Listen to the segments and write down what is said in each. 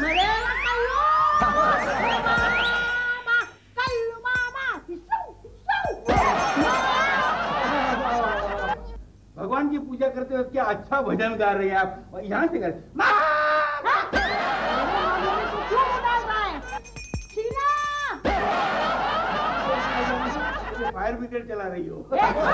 मरेगा कल्लू मामा। भगवान की पूजा करते वक्त क्या अच्छा भजन गा रहे हैं आप। यहाँ से कर फायर ब्रिगेड चला रही हो।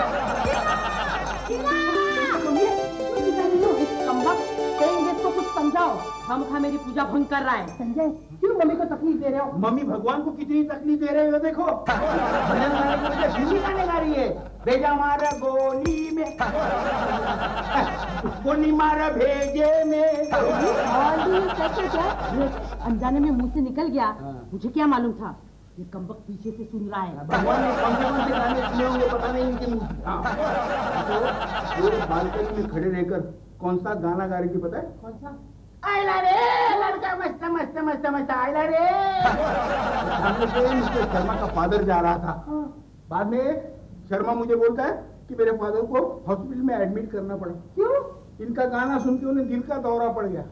इसको कुछ समझाओ, हम मेरी पूजा भंग कर रहा है। संजय क्यों मम्मी को तकलीफ दे रहे हो? मम्मी भगवान को कितनी तकलीफ दे रहे हो देखो। भजन गाने की वजह हिंदी गाने गा रही है। भेजा मारा गोली में उसको नहीं मारा भेजे में। अनजाने में मुंह से निकल गया, मुझे क्या मालूम था ये कमबख्त पीछे से सुन रहा है। भगवान ने कौन से गाने सुने होंगे पता नहीं इनके मुंह से। तो बालकनी में खड़े रहकर कौन सा गाना गा रही थी पता है? कौन सा? आइला रे लड़का मस्त मस्त मस्त मस्त आइला रे। मिस्टर शर्मा का फादर जा रहा था। बाद में शर्मा मुझे बोलता है कि मेरे फादर को हॉस्पिटल में एडमिट करना पड़ा। क्यों? इनका गाना सुन के उन्हें दिल का दौरा पड़ गया।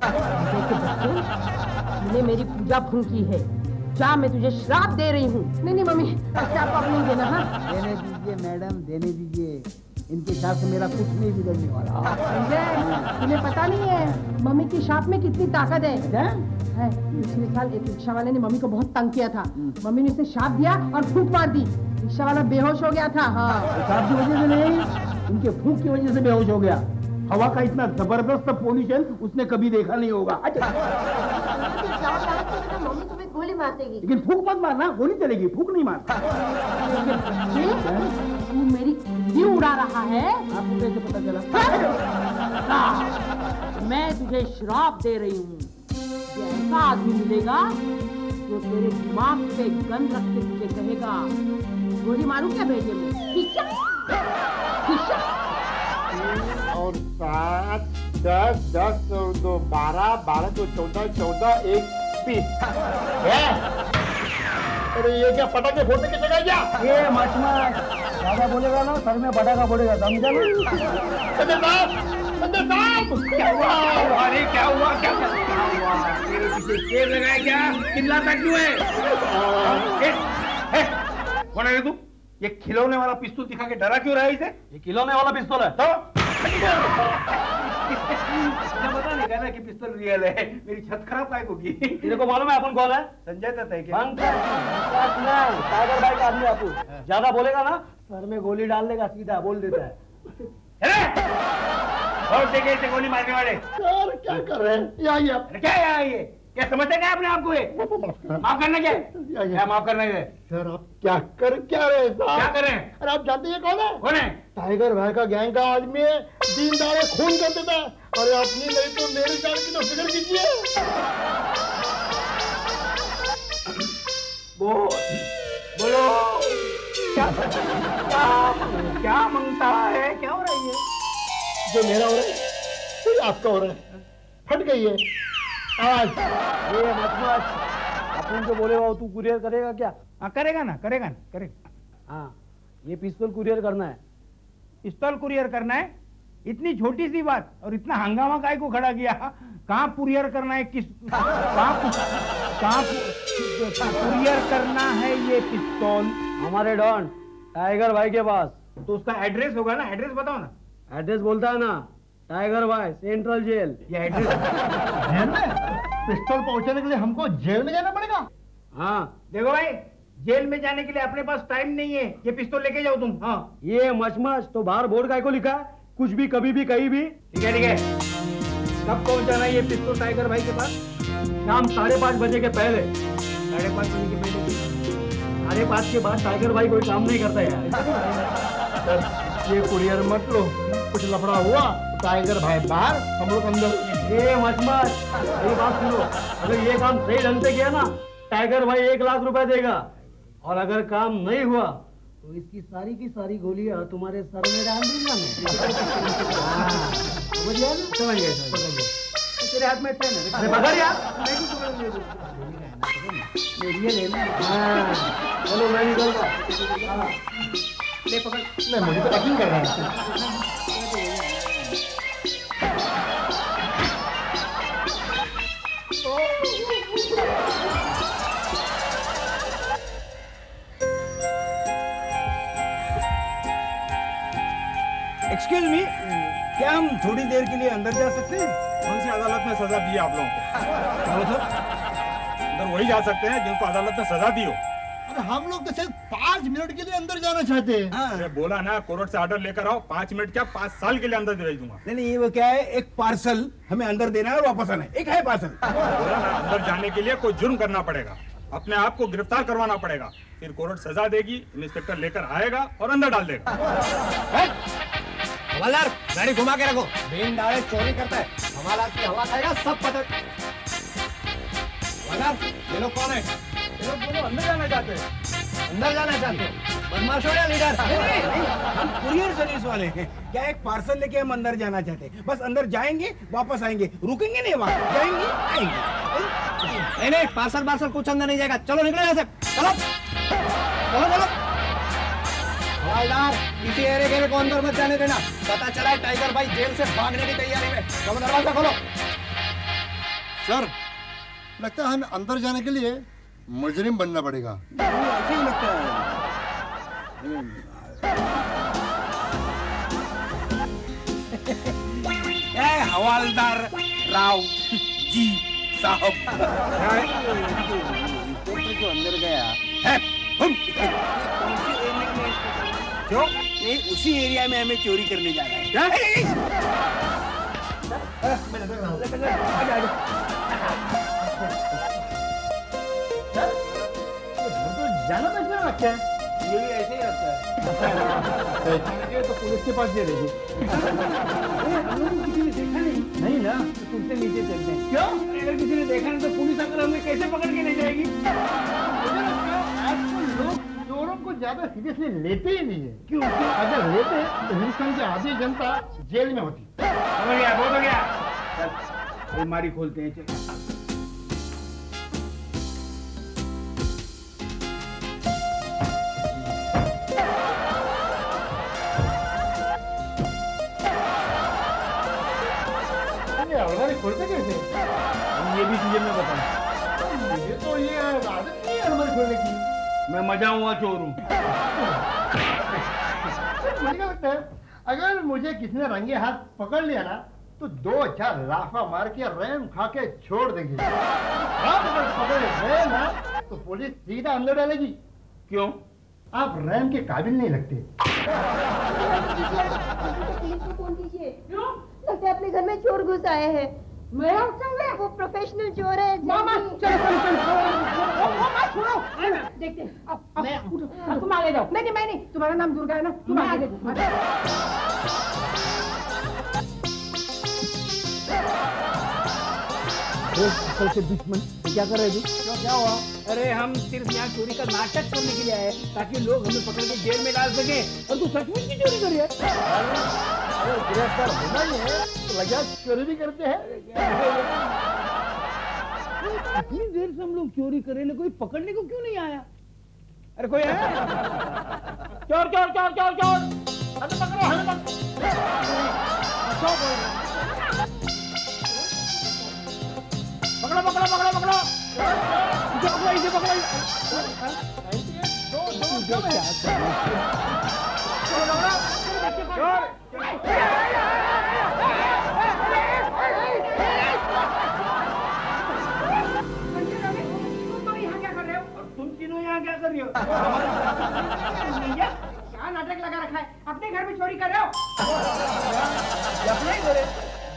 तूने मेरी पूजा भंग की है, क्या मैं तुझे श्राप दे रही हूँ। नहीं मम्मी, श्राप आप नहीं देना। हाँ देने दीजिए मैडम, देने दीजिए। इनके शाप से मेरा कुछ नहीं बिगड़ने वाला। तुम्हें पता नहीं है मम्मी की शाप में कितनी ताकत है। पिछले साल एक रिक्शा वाले ने मम्मी को बहुत तंग किया था। मम्मी ने उसे शाप दिया और फूंक मार दी। रिक्शा वाला बेहोश हो गया था। हाँ, शाप की वजह से नहीं, उनके फूंक की वजह से बेहोश हो गया। हवा का इतना जबरदस्त पोल्यूशन उसने कभी देखा नहीं होगा। मम्मी तुम्हें गोली मार देगी। लेकिन फूंक मत मारना, गोली चलेगी, फूंक नहीं मार। तू मेरी क्यों उड़ा रहा है? आपको कैसे पता चला? मैं तुझे श्राप दे रही हूँ। ऐसा आदमी मिलेगा जो तेरे दिमाग पे गन रख के तुझे कहेगा गोली मारूं क्या भेजे में? और 7, 10, 10 और 2 12, 12 तो 14, 14 1 20। अरे ये क्या पटाखे फोड़ने की जगह क्या? ये मचमच ज्यादा बोलेगा ना सर में पटाखा फोड़ेगा, समझा ना? संजय साहब, क्या हुआ? अरे क्या हुआ? क्या हुआ? मेरे पीछे शेर लगाया क्या? चिल्लाता क्यों है? कौन है तू? ये खिलौने वाला पिस्तौल दिखा के डरा क्यों रहा है इसे? ये खिलौने वाला पिस्तौल है तो? पता नहीं कहना कि पिस्तौल रियल है। मेरी छत खराब काय होगी। तेरे को मालूम है अपन कौन है? संजय दत्त है क्या? टाइगर भाई का आदमी। आपको ज्यादा बोलेगा ना सर में गोली डाल देगा, सीधा बोल देता है। और देखे इसे गोली मारने वाले। सर क्या कर रहे हैं? क्या ये? क्या समझते क्या अपने आप को? माफ करना क्या? माफ करना है? सर आप क्या कर रहे हैं? क्या कर रहे हैं? अरे आप जानते हैं कौन है? कौन है? टाइगर भाई का गैंग का आदमी है, दिन दाड़े खून कर देता है। अरे अपनी नहीं तो मेरी जान की तो फिक्र कीजिए। बोलो क्या मांगता है? क्या हो रही है? जो मेरा हो रहा है तो आपका हो रहा है। फट गई है आज। ये मत अपन जो बोलेगा वो तू कुरियर करेगा क्या? हाँ करेगा ना। हाँ ये पिस्तौल कुरियर करना है। पिस्तौल कुरियर करना है? इतनी छोटी सी बात और इतना हंगामा काहे को खड़ा किया? कहाँ कुरियर करना है? कहाँ कुरियर करना है ये पिस्तौल? हमारे डॉन टाइगर भाई के पास। तो उसका एड्रेस होगा ना, एड्रेस बताओ ना। एड्रेस बोलता है ना टाइगर भाई, सेंट्रल जेल। ये एड्रेस जेल में? पिस्तौल पहुंचाने के लिए हमको जेल में जाना पड़ेगा? हाँ देखो भाई, जेल में जाने के लिए अपने पास टाइम नहीं है। ये पिस्तौल लेके जाओ तुम। हाँ ये मच तो बाहर बोर्ड काय को लिखा है? कुछ भी कभी भी कहीं भी। ठीक है। कब पहुंचाना है ये पिस्तौल टाइगर भाई के पास? शाम 5:30 बजे के पहले। 5:30 बजे के पहले? 5:30 के बाद टाइगर भाई कोई काम नहीं करता यार। ये कुरियर मत लो, कुछ लफड़ा हुआ टाइगर भाई बाहर, हम लोग अंदर। ये मच ये बात सुनो, अगर ये काम सही ढंग से किया ना टाइगर भाई 1 लाख रुपए देगा। और अगर काम नहीं हुआ तो इसकी सारी की सारी गोलियां तुम्हारे सर में डाल दूंगा मैं। समझ गया ना? समझ गए। तेरे हाथ में पेन है। अरे पकड़ यार। चलो मैं निकलता। ले पकड़। नहीं मुझे तो यकीन कर रहा है। क्या हम थोड़ी देर के लिए अंदर जा सकते हैं? कौन सी अदालत में सजा दी आप लोगों को? क्या मतलब? अंदर वही जा सकते हैं जिनको अदालत ने सजा दी हो। अरे हम लोग तो सिर्फ 5 मिनट के लिए अंदर जाना चाहते हैं। अरे बोला ना, कोर्ट से ऑर्डर लेकर आओ, 5 मिनट क्या 5 साल के लिए अंदर भेज दूंगा। नहीं नहीं, वो क्या है, एक पार्सल हमें अंदर देना है और वापस आना है, एक है पार्सल। बोला ना, अंदर जाने के लिए कोई जुर्म करना पड़ेगा, अपने आप को गिरफ्तार करवाना पड़ेगा, फिर कोर्ट सजा देगी, इंस्पेक्टर लेकर आएगा और अंदर डाल देगा। हवालदार, गाड़ी घुमा के रखो। बिन डाले चोरी करता है, हवालदार की हवा खाएगा सब पता। हवालदार, ये लोग कौन है? ये लोग दोनों अंदर जाना चाहते हैं। अंदर जाना चाहते हो? बदमाश हो या लीडर? नहीं, हम कुरियर सर्विस वाले हैं। क्या एक पार्सल लेके हम अंदर जाना चाहते हैं, बस अंदर जाएंगे वापस आएंगे, रुकेंगे नहीं वहाँ, जाएंगे आएंगे। नहीं, पार्सल कुछ अंदर नहीं जाएगा। चलो निकलो यहाँ से, चलो चलो चलो। हवालदार, किसी एरे गेरे को अंदर मत जाने देना। पता चला है टाइगर भाई जेल से भागने की तैयारी में। चलो दरवाजा खोलो। सर, लगता है हमें अंदर जाने के लिए मुजरिम बनना पड़ेगा। ऐसे ही लगता है। हवालदार राव जी साहब जो अंदर गया है, क्यों? नहीं, उसी एरिया में हमें चोरी करने जा रहा है। जाना कैसे लगता है? ये भी ऐसे ही लगता है। तो पुलिस के पास दे देगी। किसी ने देखा नहीं ना, तो तुमसे नीचे चलते हैं। क्यों? अगर किसी ने देखा नहीं तो पुलिस आकर हमें कैसे पकड़ के ले जाएगी? आजकल लोग चोरों को ज्यादा सीरियसली लेते ही नहीं है। क्यों? अगर लेते तो हिंदुस्तान की आधी जनता जेल में होती। समझ गया, बहुत हो गया। चल, अलमारी खोलते हैं, चल। अलमारी खोलते कैसे? ये भी चीजें मैं बताऊं। ये तो ये आदत नहीं है अलमारी खोलने की। मैं मजा हुआ चोर हूँ। मुझे क्या लगता है, अगर मुझे किसी ने रंगे हाथ पकड़ लिया ना, तो 2-4 लाफा मार के रैम खा के छोड़ देंगे। आप अगर पकड़े गए ना, तो पुलिस सीधा अंदर डालेगी। क्यों? आप रैम के काबिल नहीं लगते। लगता है अपने घर में चोर घुस आए हैं। मेरा वो प्रोफेशनल चोर है। मामा, चलो छोड़ो। देखते हैं। अब तुम आगे जाओ। नहीं, मैं नहीं। तुम्हारा नाम दुर्गा है ना? तुम आगे के दुश्मन क्या कर रहे क्यों, क्या हुआ? अरे हम सिर्फ यहाँ चोरी का नाटक करने के लिए आए, ताकि लोग हमें पकड़ के जेल में डाल सके। और तू सचमुच की चोरी करी है? अरे गिरफ्तार होना ही है तो लगा चोरी भी करते हैं। इतनी देर से हम लोग चोरी करे, कोई पकड़ने को क्यों नहीं आया? अरे कोई है? चोर चोर चोर चोर चोर, हमें पकड़ो, हमें पकड़ो, पकड़ो पकड़ो पकड़ो पकड़ो, इसे पकड़ो, तुम तीनों यहाँ क्या कर रही हो? क्या नाटक लगा रखा है? अपने घर में चोरी कर रहे हो? अपने घर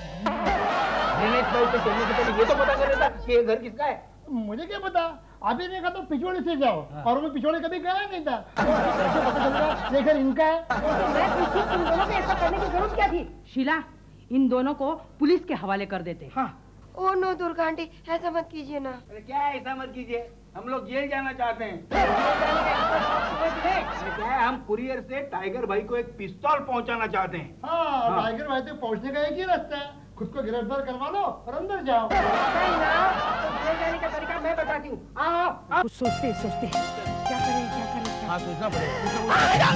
पे चलने से पहले ये तो पता कर लेता कि ये घर किसका है। मुझे क्या पता, अभी ने कहा तो पिछोड़े से जाओ, और वो पिछोड़े कभी गया नहीं था। कैसे पता चलेगा ये घर इनका है? मैं पूछी, तुम दोनों को ऐसा करने की जरूरत क्या थी? शीला, इन दोनों को पुलिस के हवाले कर देते। हाँ। ओ नो दुर्गा आंटी, ऐसा मत कीजिए ना। अरे क्या ऐसा मत कीजिए, हम लोग जेल जाना चाहते हैं। क्या है, हम कुरियर से टाइगर भाई को एक पिस्तौल पहुंचाना चाहते हैं। हाँ, टाइगर भाई तक पहुंचने का एक ही रास्ता है, खुद को गिरफ्तार करवा लो और अंदर जाओ। नहीं ना, तो जेल जाने का तरीका मैं बताती हूँ। आओ। कुछ सोचते क्या करें। हाँ, सोचना पड़ेगा।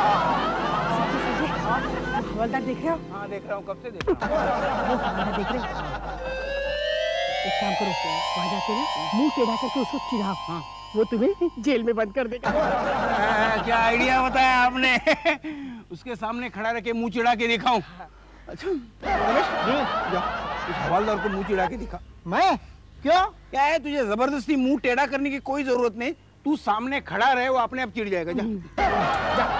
हवलदार देख रहे हो? हाँ, देख रहा हूँ, कब से देख रहा हूँ। देख रहे हो? एक काम करो, वहाँ जाके ना मुंह टेढ़ा करके उसको चिढ़ाओ। हाँ। वो तुम्हें जेल में बंद कर देगा। क्या आइडिया बताया आपने? उसके सामने खड़ा रह के मुंह चिढ़ा के दिखाऊं? अच्छा रमेश, जा उस हवालदार को मुंह चिढ़ा के दिखा। मैं क्यों? क्या है, तुझे जबरदस्ती मुंह टेढ़ा करने की कोई जरूरत नहीं। तू सामने खड़ा रहे, वो अपने आप चिढ़ जाएगा। जा जा।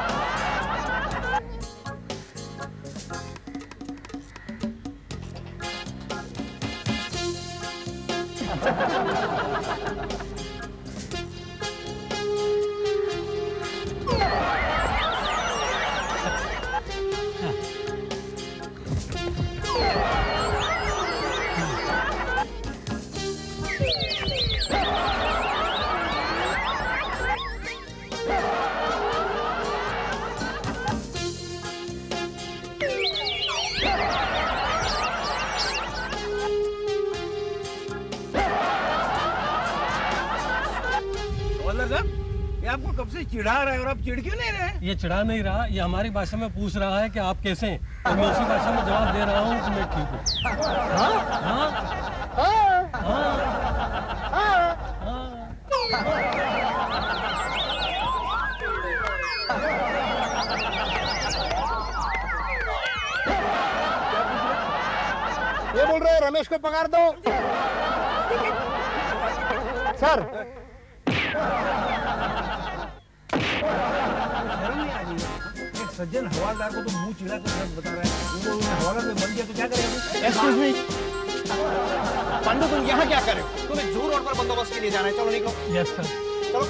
ये आपको कब से चिढ़ा रहा है और आप चिढ़ क्यों नहीं रहे? ये चिढ़ा नहीं रहा, ये हमारी भाषा में पूछ रहा है कि आप कैसे हैं, और मैं उसी भाषा में जवाब दे रहा हूँ कि मैं ठीक हूँ। ये बोल रहे हैं रमेश को पकड़ दो। सर शर्म नहीं आ रही? एक सज्जन हवालदार को तो मुंह चिढ़ा कर बता रहा है, वो हवाला में बन गया तो क्या करेगा? एक्सक्यूज मी, पंडू तुम यहाँ क्या कर रहे हो? तुम्हें जू रोड पर बंदोबस्त के लिए जाना है, चलो निकलो। Yes sir. चलो।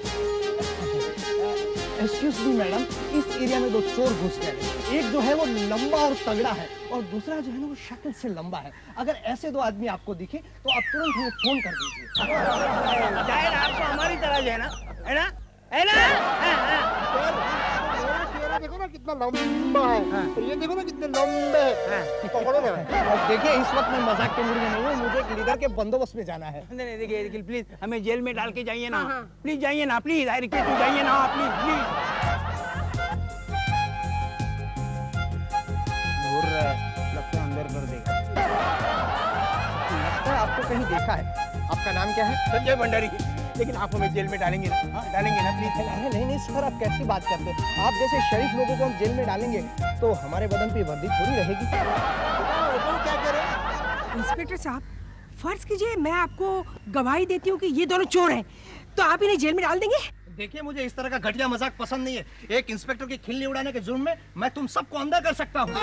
एक्सक्यूज मी मैडम, इस एरिया में 2 चोर घुस गए। एक जो है वो लंबा और तगड़ा है और दूसरा जो है ना वो शक्ल से लंबा है। अगर ऐसे 2 आदमी आपको दिखे तो आप तुरंत हमें फोन कर दीजिए। शायद आपको हमारी तरह जो है ना, है ना, है ना? चेहरा देखो ना कितना लंबा है, तो ये देखो ना कितने लंबे हैं। पकड़ो ना। देखिए इस वक्त मैं मजाक के मूड में नहीं हूँ, मुझे एक लीडर के बंदोबस्त में जाना है। नहीं देखिए प्लीज हमें जेल में डाल के जाइए ना, प्लीज जाइए ना, प्लीज आई रिक्वेस्ट यू, जाइए ना प्लीज प्लीज। घूर रहा है, लगता है अंदर कर देगा। लगता है आपको कहीं देखा है। आपका नाम क्या है? संजय भंडारी। लेकिन आप हमें जेल में डालेंगे ना? हाँ डालेंगे ना प्लीज? नहीं सर, आप कैसी बात करते हैं? आप जैसे शरीफ लोगों को हम जेल में डालेंगे तो हमारे बदन पे वर्दी थोड़ी रहेगी। क्या करें? इंस्पेक्टर साहब, फर्ज कीजिए मैं आपको गवाही देती हूँ कि ये दोनों चोर हैं, तो आप इन्हें जेल में डाल देंगे? देखिए मुझे इस तरह का घटिया मजाक पसंद नहीं है। एक इंस्पेक्टर की खिल्ली उड़ाने के जुर्म में मैं तुम सबको अंदर कर सकता हूँ।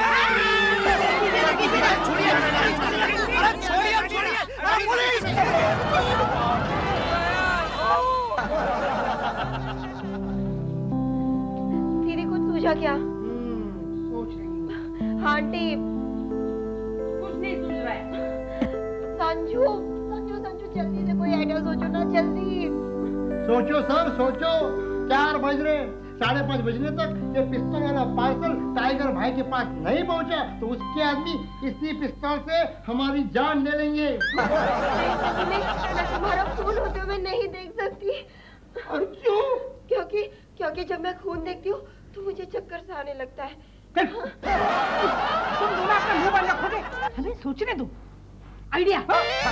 दीदी कुछ सूझा क्या? सोच रही हूँ। हाँ आंटी, कुछ नहीं सूझ रहा है। संजू संजू संजू जल्दी से कोई आइडिया सोचो ना, जल्दी। सोचो सर सोचो, 4 बज रहे, 5:30 बजने तक ये पिस्तौल वाला पार्सल टाइगर भाई के पास नहीं पहुंचा तो उसके आदमी इसी पिस्तौल से हमारी जान ले लेंगे। मैं तुम्हारा खून होते हुए नहीं देख सकती। और क्यों? क्योंकि जब मैं खून देखती हूँ तो मुझे चक्कर सा आने लगता है। तुम दोनों अपना मुंह बंद रखोगे? हमें सोचने दो। आइडिया।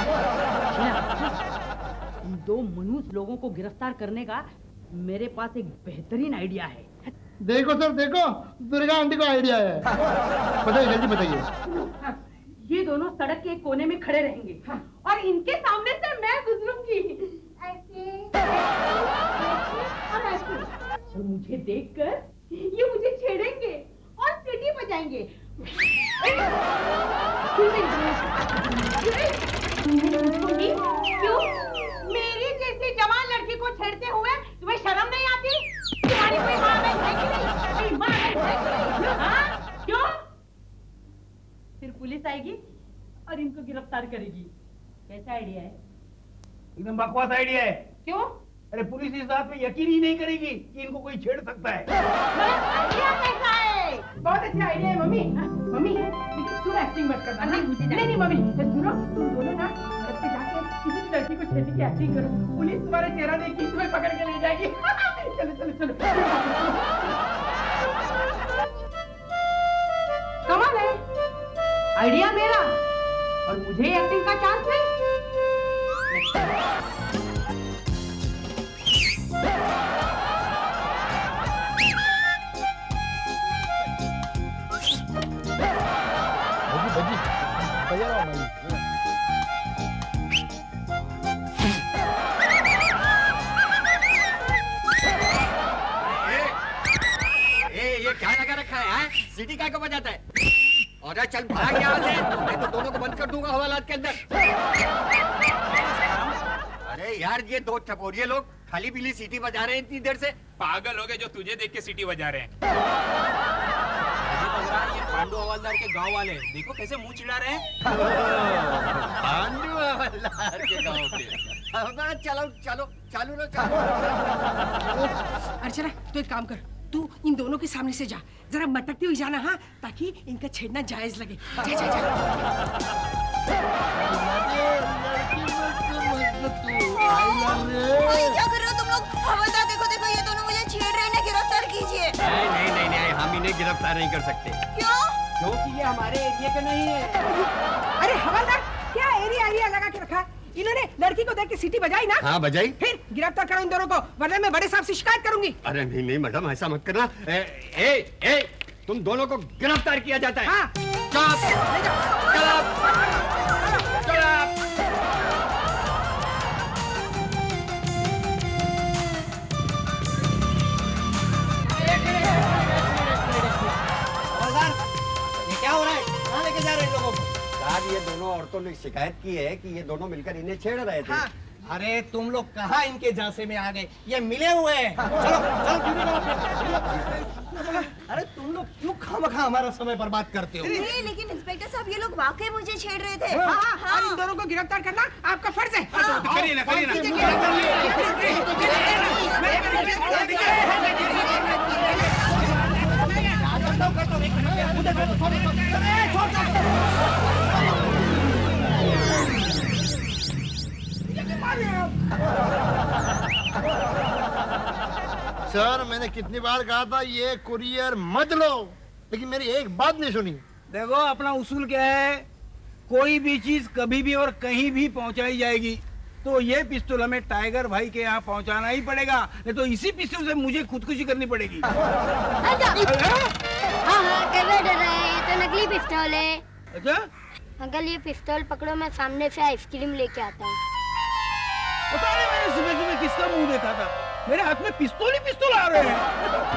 इन 2 मनुष्य लोगों को गिरफ्तार करने का मेरे पास एक बेहतरीन आइडिया है। देखो सर देखो, दुर्गा आंटी को आइडिया है। बताइए जल्दी बताइए। ये दोनों सड़क के एक कोने में खड़े रहेंगे और इनके सामने से मैं गुजरूंगी ऐसे और ऐसे। और मुझे देखकर ये मुझे छेड़ेंगे और सीटी बजाएंगे। क्यों? मेरी जैसी जवान लड़की को छेड़ते हुए तुम्हें शर्म नहीं आती? तुम्हारी कोई माँ बहन है कि नहीं? कोई माँ बहन है कि नहीं? हाँ? क्यों? फिर पुलिस आएगी और इनको गिरफ्तार करेगी। कैसा आइडिया है? एकदम बकवास आइडिया है। क्यों? अरे पुलिस इस बात पे यकीन ही नहीं करेगी कि इनको कोई छेड़ सकता है। आइडिया कैसा है? बहुत अच्छा आइडिया है मम्मी। मम्मी लेकिन तुम एक्टिंग मत करना। नहीं मम्मी, सुनो, तुम दोनों ना सड़क पे जाके किसी भी लड़की को छेड़ने की एक्टिंग करो। पुलिस तुम्हारा चेहरा देखी तुम्हें पकड़ के ले जाएगी। चलो चलो चलो। कमाल है, आइडिया मेरा और मुझे एक्टिंग का चांस नहीं। ये क्या लगा रखा है? सीटी काय को बजाता है? और चल भाग यहाँ से, मैं तो दोनों को बंद कर दूंगा हवालात के अंदर। अरे यार ये दो टपोरिये लोग खाली पीली सीटी बजा रहे हैं इतनी देर से। पागल हो गए जो तुझे देख के सीटी बजा रहे हैं। ये पांडु हवालदार के गांव वाले देखो कैसे मुंह चिढ़ा रहे हैं। पांडु हवालदार के गांव के। चलो चलो चालू ना चालू। अर्चना तो एक काम कर, तू इन दोनों के सामने से जा, जरा मटकती हुई जाना, हाँ, ताकि इनका छेड़ना जायज लगे। जा जा जा। क्या कर रहे हो तुम लोग? हवलदार देखो देखो, ये दोनों मुझे छेड़ रहे हैं, गिरफ्तार कीजिए। नहीं, हम इन्हें गिरफ्तार नहीं कर सकते। क्यों? क्योंकि ये हमारे एरिया के नहीं है। अरे हवलदार, क्या एरिया लगा के रखा? इन्होंने लड़की को देख के सीटी बजाई ना? हाँ बजाई। फिर गिरफ्तार करो इन दोनों को, वरना मैं बड़े साहब से शिकायत करूंगी। अरे नहीं मैडम, ऐसा मत करना। तुम दोनों को गिरफ्तार किया जाता है। हाँ। क्या हो रहा है? कहाँ लेके जा रहे हैं लोगों को? साहब ये दोनों औरतों ने शिकायत की है कि ये दोनों मिलकर इन्हें छेड़ रहे थे। हाँ। अरे तुम लोग कहाँ इनके झांसे में आ गए? ये मिले हुए हैं। चलो अरे तुम लोग क्यों खामखा हमारा समय बर्बाद करते हो? नहीं, लेकिन इंस्पेक्टर साहब ये लोग वाकई मुझे छेड़ रहे थे। हाँ। और इन दोनों को गिरफ्तार करना आपका फर्ज है। करिए ना। सर मैंने कितनी बार कहा था ये कुरियर मत लो, लेकिन मेरी एक बात नहीं सुनी। देखो अपना उसूल क्या है, कोई भी चीज कभी भी और कहीं भी पहुंचाई जाएगी तो ये पिस्तौल हमें टाइगर भाई के यहाँ पहुंचाना ही पड़ेगा, नहीं तो इसी पिस्तौल से मुझे खुदकुशी करनी पड़ेगी। हाँ, क्या डर रहे हैं? ये तो नकली पिस्तौल है। अच्छा अंकल ये पिस्तौल पकड़ो, मैं सामने से आइसक्रीम लेके आता हूँ। पता नहीं मैंने सुबह किसका मुंह देखा था, मेरे हाथ में पिस्तौल ही पिस्तौल आ रहे हैं।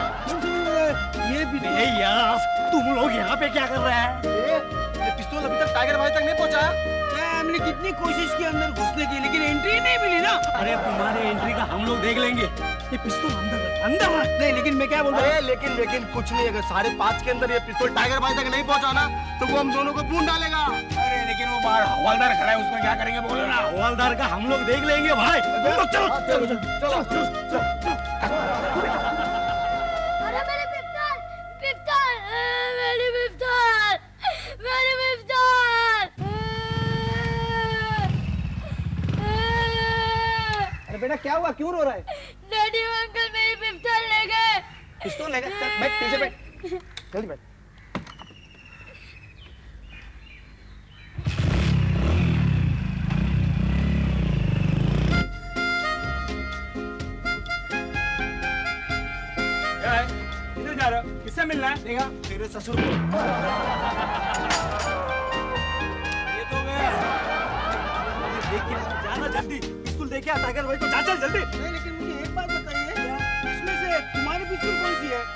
ये यार तुम लोग यहाँ पे क्या कर रहे हैं? ये पिस्तौल अभी तक टाइगर भाई तक नहीं पहुँचा। हमने कितनी कोशिश की अंदर घुसने की, लेकिन एंट्री नहीं मिली ना। अरे तुम्हारे एंट्री का हम लोग देख लेंगे, ये पिस्तौल अंदर नहीं। लेकिन मैं क्या बोल रहा हूँ, लेकिन कुछ नहीं, अगर 5:30 के अंदर ये पिस्तौल टाइगर भाई तक नहीं पहुँचा ना तो वो हम दोनों को पूछ डालेगा। अरे लेकिन वो बाहर हवालदार खड़ा है, उसमें क्या करेंगे बोलो ना। हवालदार का हम लोग देख लेंगे भाई। चलो अरे मेरे पिस्तौल अरे बेटा क्या हुआ, क्यों रो रहा है? डैडी अंकल मेरी पिस्तौल ले गए। पिस्तौल ले गए? बैठ पीछे बैठ, जल्दी बैठ। किधर जा रहे हो? किससे मिलना है? देखा तेरे ससुर को। ये तो गया। देख के जाना जल्दी, पिस्तौल देखे टाइगर भाई को। जा चल जल्दी। नहीं लेकिन मुझे एक बात बताइए, इसमें से तुम्हारी पिस्तौल कौन सी है?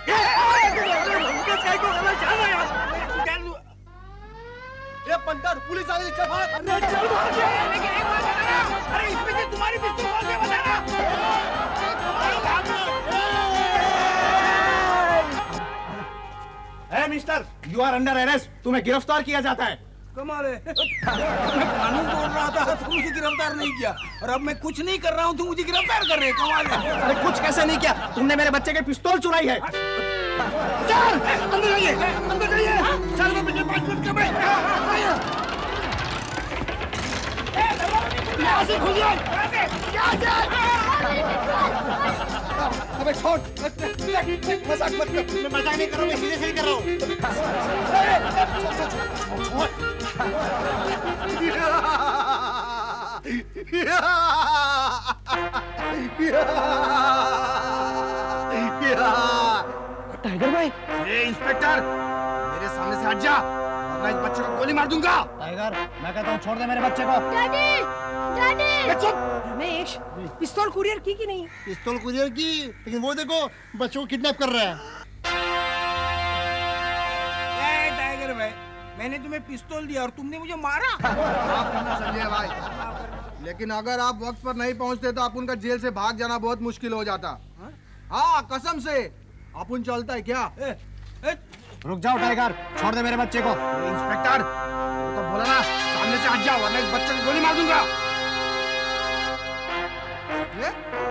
ये पंटर पुलिस आ गई, चल भाग। अरे चल भाग। लेकिन एक बात बताना, अरे इसमें से तुम्हारी पिस्तौल कौन सी है बताना। Mister you are under arrest, तुम्हें गिरफ्तार किया जाता है। कमाल है, मैं कानून तोड़ रहा था तो मुझे गिरफ्तार नहीं किया, और अब मैं कुछ नहीं कर रहा हूँ तो मुझे गिरफ्तार कर रहे हैं। कमाल है। अरे कुछ कैसे नहीं किया, तुमने मेरे बच्चे के पिस्तौल चुराई है। सर अंदर जाइए, अंदर जाइए। सर मैं मुझे 5 मिनट कब यहाँ से खुलिए। अबे छोड़, मजाक मत कर। मैं मजाक नहीं कर रहा हूँ, मैं सीधे से ही कर रहा हूँ। टाइगर भाई, इंस्पेक्टर मेरे सामने से हट जा, वरना इस बच्चे को गोली मार दूंगा। टाइगर, मैं कहता हूँ छोड़ दे मेरे बच्चे को। Daddy, daddy. चुप। रमेश, पिस्तौल कुरियर की कि नहीं? पिस्तौल कुरियर की, लेकिन वो देखो बच्चों को किडनैप कर रहा है। टाइगर भाई, मैंने तुम्हें पिस्तौल दिया और तुमने मुझे मारा। माफ करना संजय भाई, लेकिन अगर आप वक्त पर नहीं पहुंचते तो अपन का जेल से भाग जाना बहुत मुश्किल हो जाता। हाँ कसम से। अपन चलता है क्या? रुक जाओ टाइगर, छोड़ दे मेरे बच्चे को। इंस्पेक्टर, तो बोला ना सामने से हट जाओ वरना इस बच्चे को गोली मार दूंगा। ये?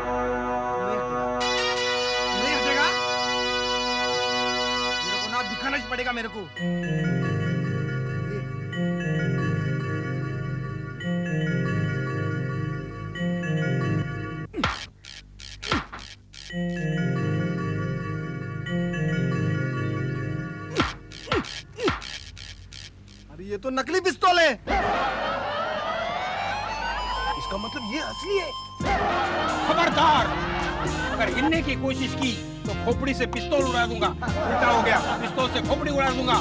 नहीं हटेगा? मेरे को ना दिखाना ही पड़ेगा मेरे को। अरे ये तो नकली पिस्तौल है। इसका मतलब ये असली है। खबरदार, अगर हिलने की कोशिश की तो खोपड़ी से पिस्तौल उड़ा दूंगा। उल्टा हो गया, पिस्तौल से खोपड़ी उड़ा दूंगा।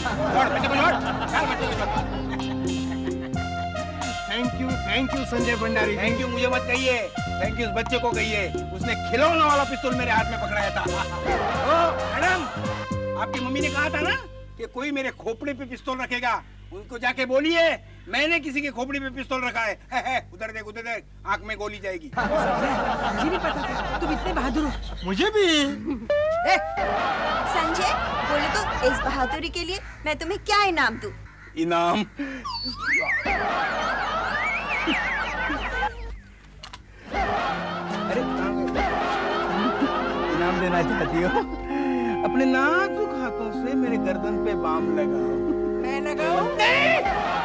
Thank you Sanjay Bhandari. Thank you मुझे मत कहिए, थैंक यू उस बच्चे को कहिए, उसने खिलौने वाला पिस्तौल मेरे हाथ में पकड़ाया था। ओ मैडम, आपकी मम्मी ने कहा था ना कि कोई मेरे खोपड़ी पे पिस्तौल रखेगा, उनको जाके बोलिए मैंने किसी के खोपड़ी पे पिस्तौल रखा है। उधर देख, उधर देख, आंख में गोली जाएगी। मुझे नहीं पता था, तुम इतने बहादुर हो। मुझे भी। संजय, बोले तो इस बहादुरी के लिए मैं तुम्हें क्या इनाम दूं? इनाम? अरे इनाम देना चाहती हो? अपने नाजुक हाथों से मेरे गर्दन पे बाम लगाओ। मैं लगाऊं? नहीं।